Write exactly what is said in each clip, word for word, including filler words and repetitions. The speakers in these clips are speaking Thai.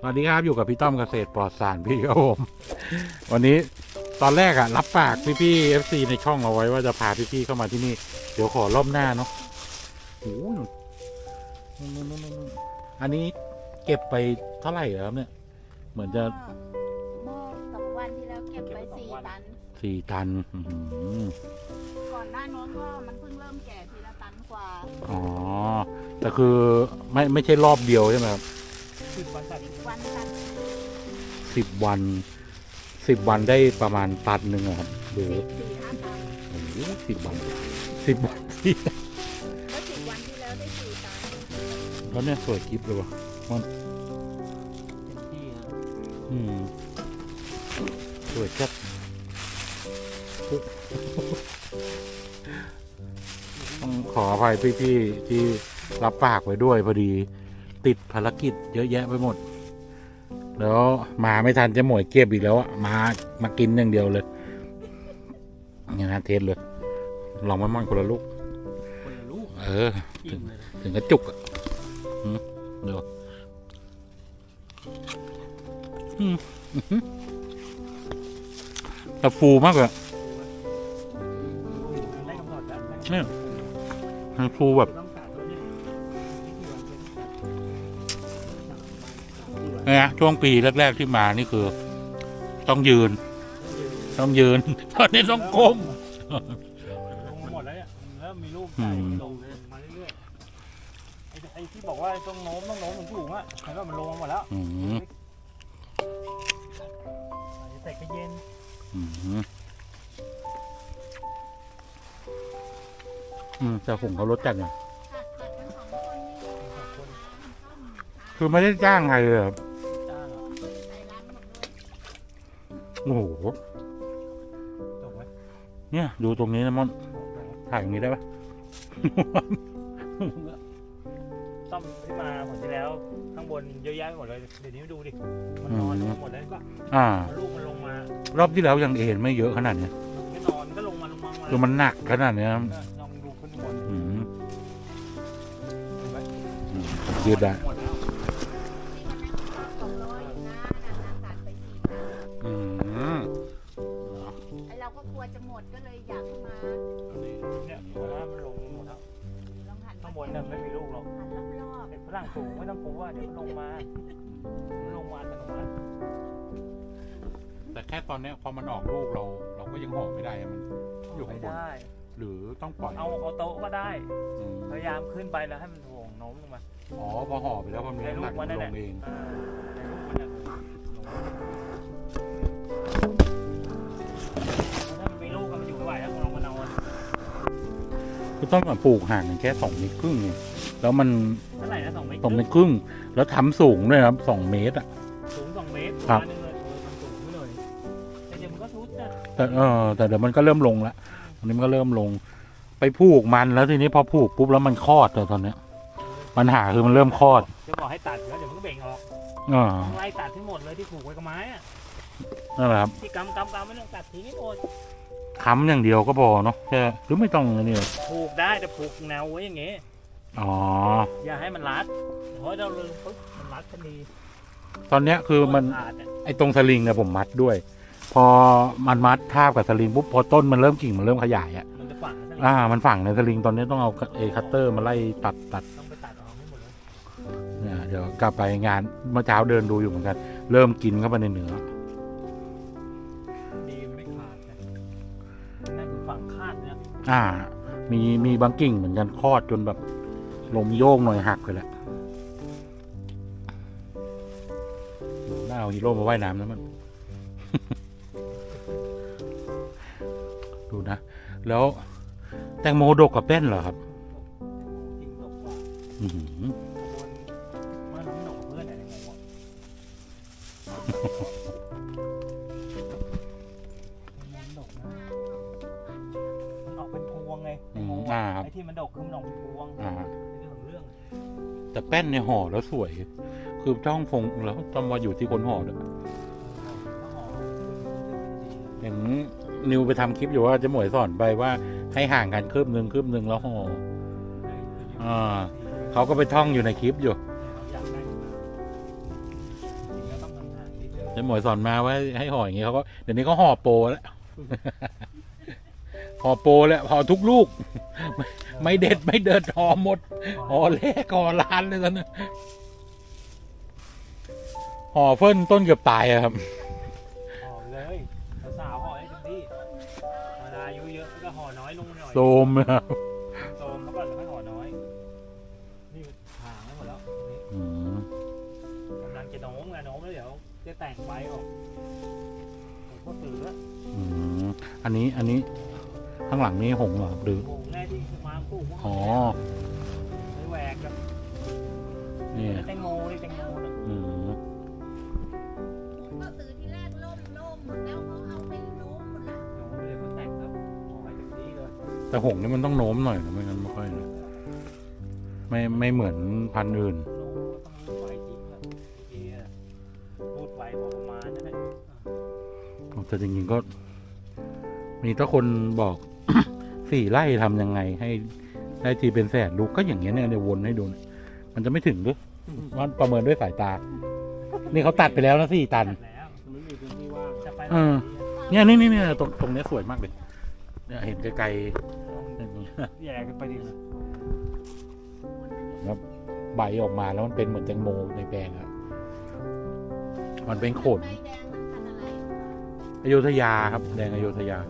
สวัสดีครับอยู่กับพี่ต้อมเกษตรปลอดสารพี่ครับผมวันนี้ตอนแรกอะรับปากพี่พี่เอฟซีในช่องเราไว้ว่าจะพาพี่พี่เข้ามาที่นี่เดี๋ยวขอรอบหน้าเนาะโอ้ยอันนี้เก็บไปเท่าไหร่แล้วเนี่ยเหมือนจะเมื่อสองวันที่แล้วเก็บไปสี่ตันสี่ตันก่อนหน้านู้นก็มันเพิ่งเริ่มแก่ทีละตันกว่าอ๋อแต่คือไม่ไม่ใช่รอบเดียวใช่ไหมครับสิบวันสิบวันตันสิบวันสิบวันได้ประมาณตันหนึ่งครับหรือสี่ห้าตันโอ้โหสิบวันสิบวันที่ก็สิบวันที่แล้วได้สี่ตันแล้วเนี่ยสวยกิ๊บเลยวะมันอืมสวยจัดต้องขออภัยพี่ๆที่รับปากไว้ด้วยพอดีติดภารกิจเยอะแยะไปหมดแล้วมาไม่ทันจะหมวยเก็บอีกแล้วอะมามากินอย่างเดียวเลยอย่างนั้นเทสเลยลองมันๆคนละลูกคนละลูกเออถึงถึงกระจุกอะเดี๋ยวแต่ฟูมากเลยเนี่ยมันฟูแบบเนี่ยช่วงปีแรกๆที่มานี่คือต้องยืนต้องยืนตอนนี้ต้องก้มลงหมดแล้วเนี่ยแล้วมีลูกใหญ่ลงเลยมาเรื่อยๆไอ้ที่บอกว่าต้องโน้มต้องโน้มถึงสูงอ่ะเห็นว่ามันลงมาหมดแล้วแต่ก็เย็นอืมแต่ผมเขาลดจัดเนี่ยคือไม่ได้จ้างใครเลยโอ้โหเนี่ยดูตรงนี้นะมอนถ่ายตรงนี้ได้ปะต้อมที่มาผลที่แล้วข้างบนเยอะแยะหมดเลยเดี๋ยวนี้ดูดิมันนอนหมดเลยก็อ่าลูกมันลงมารอบที่แล้วยังเห็นไม่เยอะขนาดนี้ไม่นอนก็ลงมาลงมาคือมันหนักขนาดนี้ลองดูขึ้นบนยืดได้เราก็กลัวจะหมดก็เลยอยากมาเนี่ยเพราะว่ามันลงหมดแล้วข้างบนเนี่ยไม่มีลูกหรอกเด็กฝรั่งสูงไม่ต้องกลัวว่าเดี๋ยวมันลงมามันลงมาอัตโนมัติแต่แค่ตอนนี้พอมันออกลูกเราเราก็ยังห่อไม่ได้มันอยู่ข้างบนหรือต้องปล่อยเอาเอาโต๊ะก็ได้พยายามขึ้นไปแล้วให้มันถ่วงโน้มลงมาอ๋อพอห่อไปแล้วมันมีน้ำหนักลงเองคือต้องปลูกห่างกันแค่สองเมตรครึ่งเองแล้วมันเท่าไหร่นะสองเมตรสองเมตรครึ่งแล้วทำสูงด้วยครับสองเมตรอ่ะสูงสองเมตรครับสูงไม่เลยแต่เดี๋ยวมันก็ทุบนะแต่เออแต่เดี๋ยวมันก็เริ่มลงแล้วตอนนี้มันก็เริ่มลงไปผูกมันแล้วทีนี้พอผูกปุ๊บแล้วมันคลอดแต่ตอนเนี้ยปัญหาคือมันเริ่มคลอดจะบอกให้ตัดแล้วเดี๋ยวมันก็เบ่งออกไล่ตัดทั้งหมดเลยที่ผูกไว้กับไม้อะนั่นแหละครับที่กำกำกำไม่ต้องตัดทิ้งให้หมดค้ำอย่างเดียวก็พอเนาะแค่หรือไม่ต้องนี่ผูกได้แต่ผูกแนวไว้อย่างเงี้ยอ๋ออย่าให้มันรัดเพราะเราลืมปุ๊บมันรัดทันทีตอนเนี้ยคือมันไอ้ตรงสลิงเนี่ยผมมัดด้วยพอมันมัดทาบกับสลิงปุ๊บพอต้นมันเริ่มกิ่งมันเริ่มขยายอ่ะมันจะฝังอ่ามันฝังในสลิงตอนนี้ต้องเอาไอ้คัตเตอร์มาไล่ตัดตัดต้องไปตัดออกให้หมดเลยเนี่ยเดี๋ยวกลับไปงานเมื่อเช้าเดินดูอยู่เหมือนกันเริ่มกินเข้าไปในเนื้อดีไม่ขาดนั่นคือฝังคาดเนี่ยอ่ามีมีบางกิ่งเหมือนกันคลอดจนแบบลมโยกหน่อยหักไปแล้วน่าเอาฮีโร่มาว่ายน้ำนะมัน ดูนะแล้วแตงโมดกกับแป้นเหรอครับจริงดกกว่าอืมเมื่อน้ำดกเพื่อนอะไรงงมันดกนะมันออกเป็นพวงไงไอ้ที่มันดกคือมันออกเป็นพวงเรื่องแต่แป้นเนี่ยห่อแล้วสวยคือจ้องฟงแล้วต้องมาอยู่ที่คนห่อด้วยเห็นนิวไปทำคลิปอยู่ว่าจะหมวยสอนไปว่าให้ห่างกันคืบหนึ่งคืบหนึ่งแล้วห่ออ่าเขาก็ไปท่องอยู่ในคลิปอยู่จเจ๊หมวยสอนมาไว้ให้ห่ออย่างงี้เขาก็เดี๋ยวนี้ก็ห่อโปรแล้ว ห่อโปรแล้วห่อทุกลูก ไม่ไม่เด็ดไม่เดินห่อหมดห่อเล็กห่อล้านเลยตอนนั้นห่อเฟิ่นต้นเกือบตายอะครับห่อเลยสาวๆห่อให้เต็มที่เวลาอายุเยอะก็ห่อน้อยลงหน่อยโซมนะครับโซมเขาก่อนแล้วค่อยห่อน้อยนี่ห่างให้หมดแล้วนี่อืมกำลังจะโน้มไงโน้มแล้วเดี๋ยวจะแต่งใบออกผมก็ซื้ออืมอันนี้อันนี้ข้างหลังนี้หงส์เหรอครับหรือโอ่งแรกที่มาปลูกอ๋อไม่แหวกแบบนี่แตงโมนี่แตงโมนะอืมก็ซื้อที่แรกล่มล่มหมดแล้วเขาเอาไปโน้มหมดแล้วโน้มเลยมาแต่งครับห่อให้เต็มที่เลยแต่หงส์นี่มันต้องโน้มหน่อยนะไม่งั้นไม่ค่อยนะไม่ไม่เหมือนพันธุ์อื่นโน้มก็ต้องรูดไว้จริงอะทีอะรูดไว้พอประมาณนั่นแหละแต่จริงๆก็ มีถ้าคนบอก สี่ไร่ทำยังไงให้ได้ทีเป็นแสนลูกก็อย่างเงี้ยเนี่ยเดี๋ยววนให้ดูนะมันจะไม่ถึงหรือว่าประเมินด้วยสายตา นี่เขาตัดไปแล้วนะสี่ตันตัดแล้วมันไม่มีพื้นที่ว่างจะไปเออ เนี่ยนี่นี่เนี่ยตรงตรงเนี้ยสวยมากเลยเนี่ยเห็นไกลๆอย่างนี้แย่กันไปดิใบออกมาแล้วมันเป็นเหมือนแตงโมในแปลงอะมันเป็นขนใบแดงมันพันธุ์อะไรอยุธยาครับ แดงอยุธยา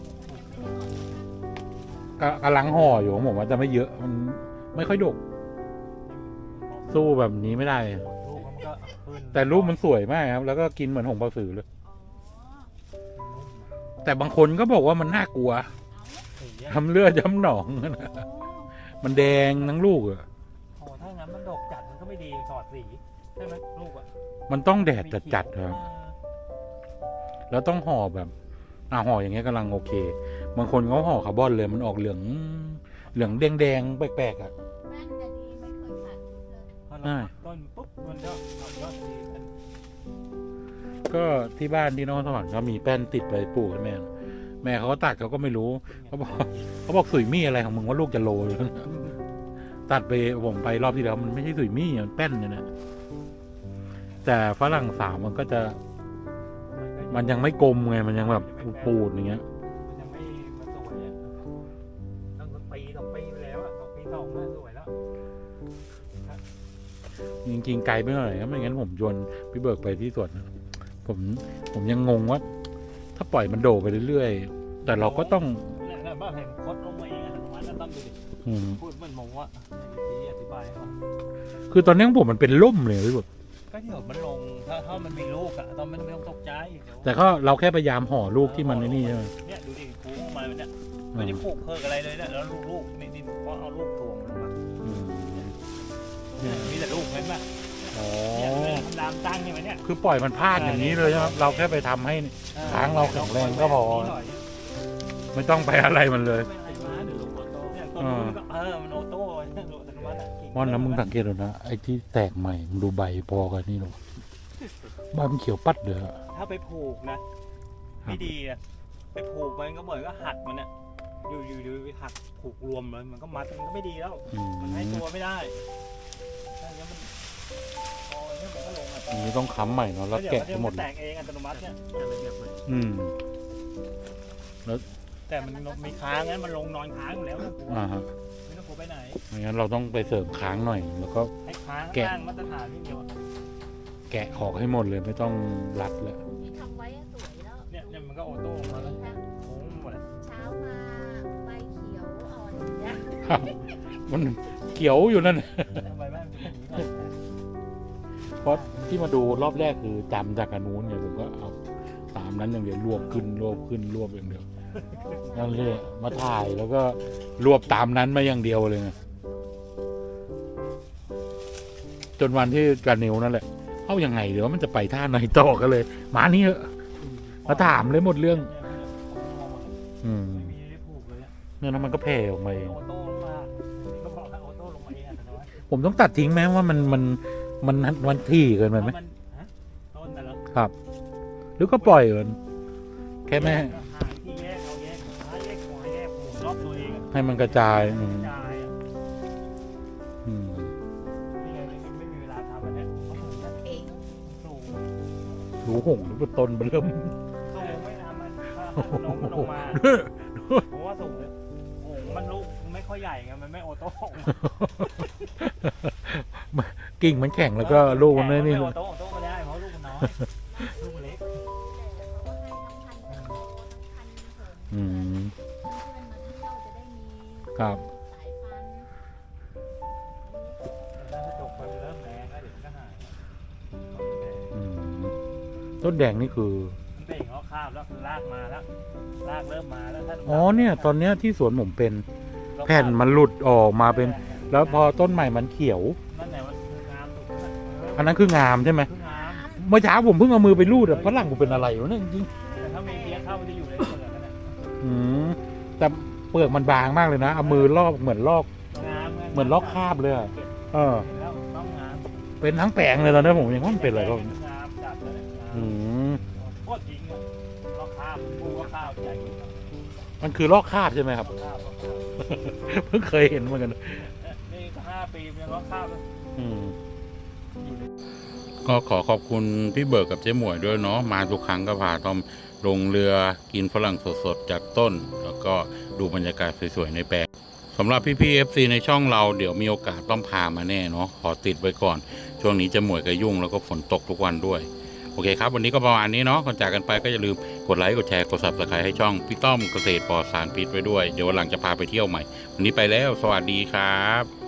ก็กำลังห่ออยู่ของผมว่าจะไม่เยอะมันไม่ค่อยดก สู้แบบนี้ไม่ได้ลูกมันก็ขึ้นแต่รูปมันสวยมากครับ แล้วก็กินเหมือนหงส์เปาสือเลยอ๋อแต่บางคนก็บอกว่ามันน่ากลัวสีอะทำเลือดย้ำหนอง มันแดงทั้งลูกอะโอ้ถ้างั้นมันดกจัดมันก็ไม่ดีสอดสีใช่ไหมลูกอะมันต้องแดดจัดๆครับ แล้วต้องห่อแบบอ่าห่ออย่างเงี้ยกำลังโอเค บางคนเขาห่อคาร์บอนเลยมันออกเหลือง เหลืองแดงๆแปลกๆอ่ะแม่นจะดีไม่เคยขาดทุนเลยพอเราต้นปุ๊บมันก็เอายอดดีกันก็ที่บ้านที่นครสวรรค์ก็มีแป้นติดไปปลูกให้แม่ แม่เขาก็ตัดเขาก็ไม่รู้ เขาบอกเขาบอกสุยมี่อะไรของมึงว่าลูกจะโลอยู่แล้วตัดไปผมไปรอบที่แล้วมันไม่ใช่สุยมี่มันแป้นเนี่ยนะแต่ฝรั่งสามมันก็จะมันยังไม่กลมไงมันยังแบบปูดๆอย่างเงี้ยมันยังไม่มาสวยอ่ะตั้งปีสองปีไปแล้วอ่ะสองปีสองน่าสวยแล้วจริงๆไกลไปหน่อยนะไม่งั้นผมชวนพี่เบิกไปที่สวนนะผมผมยังงงว่า ถ้าปล่อยมันโดไปเรื่อยๆแต่เราก็ต้องเนี่ยเนี่ยบ้าเห็นคดลงมาเองอัตโนมัตินะต้องดูดิอืมพูดเหมันมองว่าอธิบายให้ฟังคือตอนนี้ของผมมันเป็นล่มเลยพี่เบิกก็เดี๋ยวมันลงถ้าถ้ามันมีลูกอะตอนมันไม่ต้องตกใจเดี๋ยวแต่ก็เราแค่พยายามห่อลูกที่มันในนี่ใช่ไหมเนี่ยดูดิคูงมาเนี่ยไม่ได้ผูกเพิกอะไรเลยเนี่ยแล้วลูกลูกนี่นี่ก็เอาลูกถ่วงลงมาอืมเนี่ยมีแต่ลูกเห็นไหมอ๋อเนี่ยทำรามตั้งใช่ไหมเนี่ยคือปล่อยมันพลาดอย่างนี้เลยใช่ไหมเราแค่ไปทำให้ ค้างเราแข็งแรงก็พอ ไม่ต้องไปอะไรมันเลยไม่อะไรมาเดี๋ยวลูกออโต้เนี่ยตัวนู้นก็เออมันออโต้เนี่ยลูกอัตโนมัติอะกิ่งม่อนนะมึงสังเกตดูนะไอ้ที่แตกใหม่มึงดูใบพอกันนี่หรอใบมันเขียวปัดเลยอะถ้าไปผูกนะ ไม่ดีอะไปผูกมันก็เหมือนก็หักมันอะอยู่อยู่อยู่ไปหักผูกรวมเลยมันก็มัดมันก็ไม่ดีแล้วอืมมันให้ตัวไม่ได้ถ้าอย่างนี้มันพอเนี่ยมันก็ลงอัตอันโนมันี้ติต้องค้ำใหม่เนาะแล้วแกะให้หมดเลแตยกเองอัตโนมัติเนี่ยอืมแต่มันมีค้างงั้นมันลงนอนค้างอยู่แล้วไม่ต้องกลัวอ่าฮะไม่ต้องกลัวไปไหนไม่งั้นเราต้องไปเสริมค้างหน่อย แล้วก็ให้ค้างแกะข้างมาตรฐานนี่เดียวอะแกะออกให้หมดเลยไม่ต้องรัดแล้วที่ทำไว้อะสวยแล้วเนี่ยเนี่ยมันก็ออโต้ออกมาแล้วโค้งหมดอะเช้ามาใบเขียวอ่อนอย่างเงี้ยมันเขียวอยู่นั่นทำไมบ้านมันเป็นอย่างนี้ก่อนเพราะที่มาดูรอบแรกคือจำจากอันนู้นเนี่ยผมก็เอาตามนั้นอย่างเดียวรวบขึ้นรวบขึ้นรวบอย่างเดียวนั่นเลยมาถ่ายแล้วก็รวบตามนั้นมาอย่างเดียวเลยไงจนวันที่กันนิวนั่นแหละเอายังไงเดี๋ยวมันจะไปท่าไหนต่อกันเลย มานี่เหอะมาถามเลยหมดเรื่อง อืมไม่มีได้ผูกเลยอะเนี่ยแล้วมันก็แผ่ออกมาเองออโต้ลงมาก็บอกให้ออโต้ลงมาเองอัตโนมัติผมต้องตัดทิ้งไหมว่ามันมันมันมันที่เกินไปไหมแล้วนฮะต้นน่ะเหรอครับ หรือก็ปล่อยมันแค่แม่หาที่แยกเอาแยกซ้ายแยกขวาแยกหมุนรอบตัวเองอะให้มันกระจายอืมกระจายอะอืมนี่ไงไม่ไม่มีเวลาทำอันเนี้ยเพราะสูงนะเองสูงคดูหงส์นี่เป็นต้นเบิ่มสูงไม่นะมันถ้ามันลงลงมาผมว่าสูงโอ้โหมันลูกไม่ค่อยใหญ่ไงมันไม่โอโต้กิ่งมันแข็งแล้วก็ลูกมันไม่นี่โอโต้โอโต้ไม่ได้เพราะลูกมันน้อยลูกมันเล็กอืมครับถ้ากระจกมันเริ่มแดงแล้วเดี๋ยวมันก็หายอืมต้นแดงนี่คือมันเบ่งเขาคาบแล้วคือลากมาแล้วลากเริ่มมาแล้วถ้าอ๋อเนี่ย ตอนเนี้ยที่สวนผมเป็นแผ่นมันหลุดออกมาเป็น แล้วพอต้นใหม่มันเขียวนั่นแหละมันคืองามสุดอันนั้นคืองามใช่ไหมคืองามเมื่อเช้าผมเพิ่งเอามือไปรูดอะฝรั่งผมเป็นอะไรวะเนี่ยจริงแต่ถ้ามีเพี้ยเข้ามันจะอยู่ในเปลือกนั่นแหละๆอืมแต่เปลือกมันบางมากเลยนะเอามือลอกเหมือนลอกงามไงเหมือนลอกคราบเลยอะเออแล้วต้องงามเป็นทั้งแปลงเลยตอนนี้ผมยังว่ามันเป็นอะไรก็งามจัดเลยงามอืมโคตรจริงอะลอกคราบปูก็ข้าวใหญ่อยู่มันคือลอกคราบใช่ไหมครับลอกคราบลอกคราบเพิ่งเคยเห็นเหมือนกันนี่ห้าปีมันยังลอกคราบเลยอืมก็ขอขอบคุณพี่เบิร์กกับเจ๊หมวยด้วยเนาะมาทุกครั้งก็พาต้อมลงเรือกินฝรั่งสดๆจากต้น แล้วก็ดูบรรยากาศสวยๆในแปลงสำหรับพี่ๆ เอฟ ซี ในช่องเราเดี๋ยวมีโอกาสต้องพามาแน่เนาะขอติดไว้ก่อน ช่วงนี้เจ๊หมวยก็ยุ่งแล้วก็ฝนตกทุกวันด้วยโอเคครับวันนี้ก็ประมาณนี้เนาะก่อนจากกันไปก็อย่าลืมกดไลค์กดแชร์กด ซับสไครบ์ ให้ช่องพี่ต้อมเกษตรปลอดสารพิษไว้ด้วยเดี๋ยววันหลังจะพาไปเที่ยวใหม่วันนี้ไปแล้วสวัสดีครับ